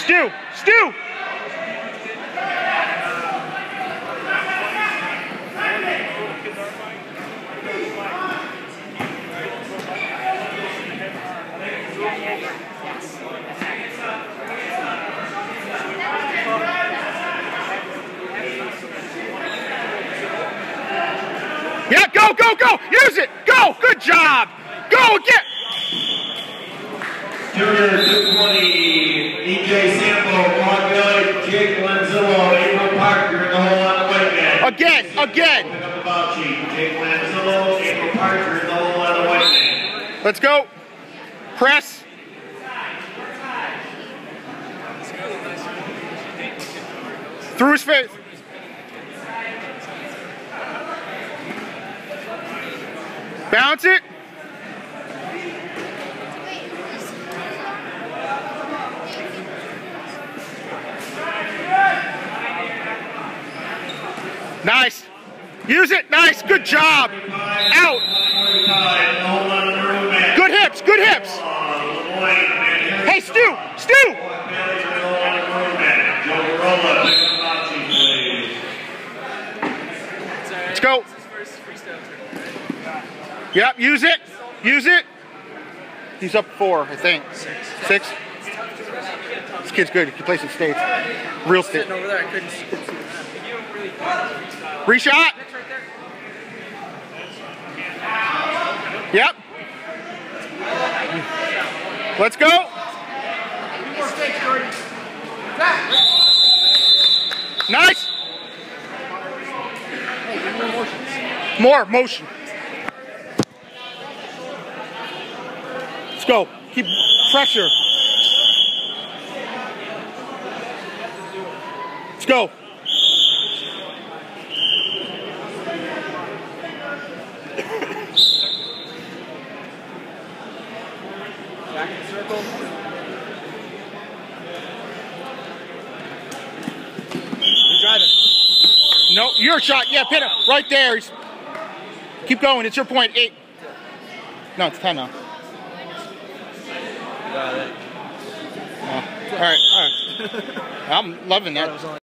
Stu! Stu! Yeah, go, go, go! Use it! Go! Good job! Go again! Junior 220, EJ Sample, Quan Billy, Jake Lanzillo, April Parker in the hole on the white man. Again, again! Pick up the ball sheet. Jake Lanzillo, April Parker in the hole on the white man. Let's go! Press! Through his face! Bounce it! Nice! Use it! Nice! Good job! Out! Good hips! Good hips! Hey, Stu! Stu! Let's go! Yep, use it! Use it! He's up 4, I think. 6? This kid's good. He plays in states. Real state. Reshot! Yep. Let's go! Nice! More motion. Let's go. Keep pressure. Let's go. Back in the circle. You're driving. No, your shot. Yeah, pin him. Right there. Keep going. It's your point. 8. No, it's 10 now. Got it. Oh. All right. I'm loving that.